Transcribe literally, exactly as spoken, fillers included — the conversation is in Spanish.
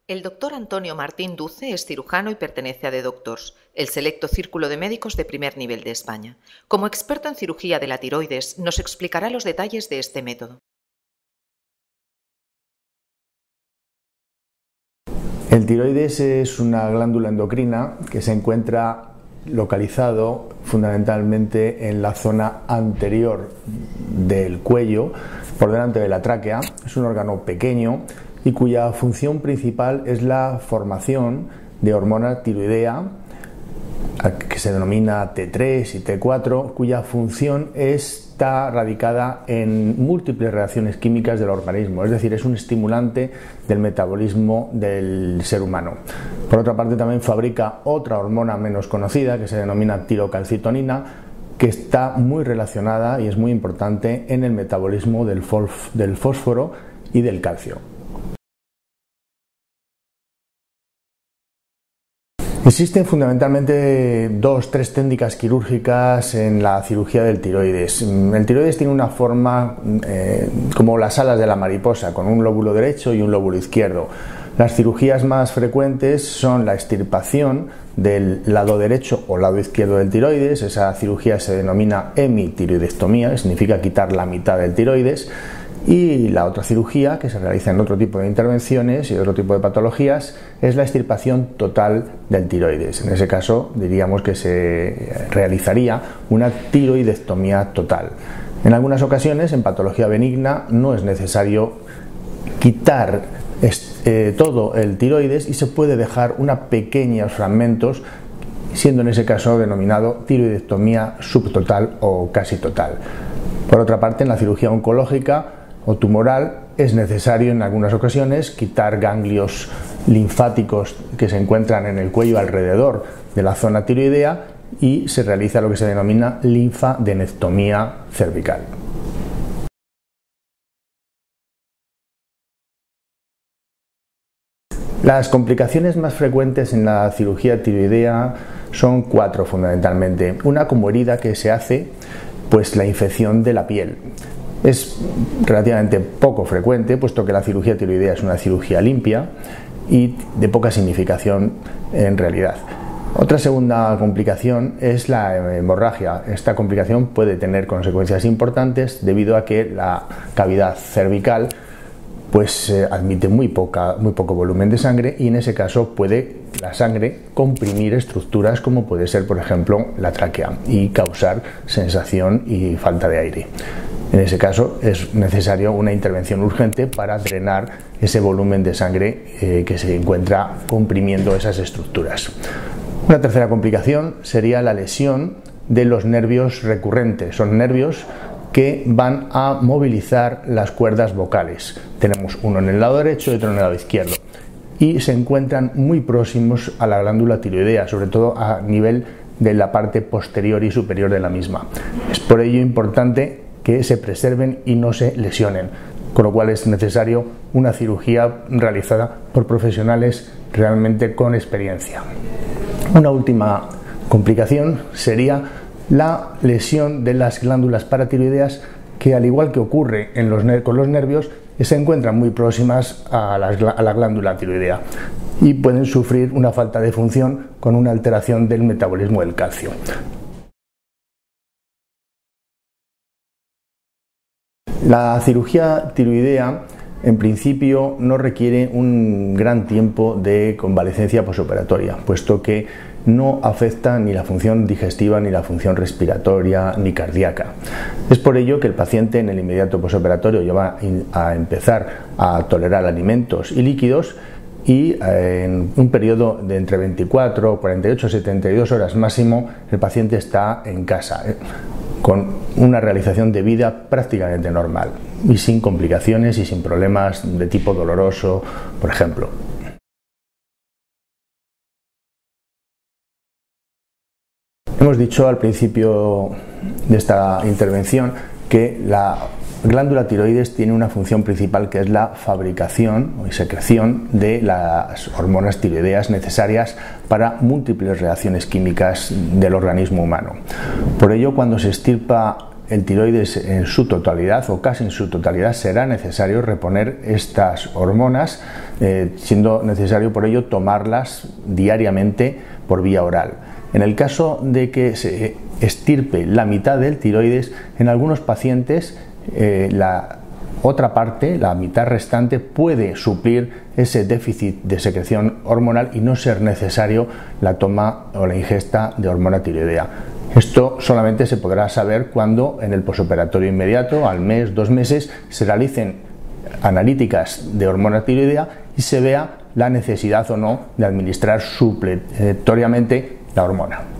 El doctor Antonio Martín Duce es cirujano y pertenece a The Doctors, el selecto círculo de médicos de primer nivel de España. Como experto en cirugía de la tiroides, nos explicará los detalles de este método. El tiroides es una glándula endocrina que se encuentra localizado fundamentalmente en la zona anterior del cuello, por delante de la tráquea. Es un órgano pequeño y cuya función principal es la formación de hormona tiroidea, que se denomina T tres y T cuatro, cuya función está radicada en múltiples reacciones químicas del organismo, es decir, es un estimulante del metabolismo del ser humano. Por otra parte, también fabrica otra hormona menos conocida que se denomina tirocalcitonina, que está muy relacionada y es muy importante en el metabolismo del fósforo y del calcio. Existen fundamentalmente dos, tres técnicas quirúrgicas en la cirugía del tiroides. El tiroides tiene una forma eh, como las alas de la mariposa, con un lóbulo derecho y un lóbulo izquierdo. Las cirugías más frecuentes son la extirpación del lado derecho o lado izquierdo del tiroides. Esa cirugía se denomina hemitiroidectomía, que significa quitar la mitad del tiroides. Y la otra cirugía, que se realiza en otro tipo de intervenciones y otro tipo de patologías, es la extirpación total del tiroides. En ese caso diríamos que se realizaría una tiroidectomía total. En algunas ocasiones, en patología benigna, no es necesario quitar eh, todo el tiroides y se puede dejar unos pequeños fragmentos, siendo en ese caso denominado tiroidectomía subtotal o casi total. Por otra parte, en la cirugía oncológica o tumoral es necesario en algunas ocasiones quitar ganglios linfáticos que se encuentran en el cuello alrededor de la zona tiroidea y se realiza lo que se denomina linfadenectomía cervical. Las complicaciones más frecuentes en la cirugía tiroidea son cuatro fundamentalmente. Una, como herida que se hace, pues la infección de la piel. Es relativamente poco frecuente, puesto que la cirugía tiroidea es una cirugía limpia y de poca significación en realidad. Otra segunda complicación es la hemorragia. Esta complicación puede tener consecuencias importantes debido a que la cavidad cervical pues eh, admite muy, poca, muy poco volumen de sangre y en ese caso puede la sangre comprimir estructuras como puede ser, por ejemplo, la tráquea y causar sensación y falta de aire. En ese caso es necesario una intervención urgente para drenar ese volumen de sangre eh, que se encuentra comprimiendo esas estructuras. Una tercera complicación sería la lesión de los nervios recurrentes. Son nervios que van a movilizar las cuerdas vocales. Tenemos uno en el lado derecho y otro en el lado izquierdo. Y se encuentran muy próximos a la glándula tiroidea, sobre todo a nivel de la parte posterior y superior de la misma. Es por ello importante que se preserven y no se lesionen, con lo cual es necesario una cirugía realizada por profesionales realmente con experiencia. Una última complicación sería la lesión de las glándulas paratiroideas, que al igual que ocurre en los con los nervios, se encuentran muy próximas a la, a la glándula tiroidea y pueden sufrir una falta de función con una alteración del metabolismo del calcio. La cirugía tiroidea en principio no requiere un gran tiempo de convalecencia posoperatoria, puesto que no afecta ni la función digestiva, ni la función respiratoria, ni cardíaca. Es por ello que el paciente en el inmediato posoperatorio ya va a empezar a tolerar alimentos y líquidos y en un periodo de entre veinticuatro, cuarenta y ocho, setenta y dos horas máximo el paciente está en casa, ¿eh? con una realización de vida prácticamente normal y sin complicaciones y sin problemas de tipo doloroso, por ejemplo. Hemos dicho al principio de esta intervención que la glándula tiroides tiene una función principal, que es la fabricación y secreción de las hormonas tiroideas necesarias para múltiples reacciones químicas del organismo humano. Por ello, cuando se extirpa el tiroides en su totalidad o casi en su totalidad será necesario reponer estas hormonas, eh, siendo necesario por ello tomarlas diariamente por vía oral. En el caso de que se extirpe la mitad del tiroides, en algunos pacientes eh, la otra parte, la mitad restante, puede suplir ese déficit de secreción hormonal y no ser necesario la toma o la ingesta de hormona tiroidea. Esto solamente se podrá saber cuando en el posoperatorio inmediato, al mes, dos meses, se realicen analíticas de hormona tiroidea y se vea la necesidad o no de administrar supletoriamente la hormona.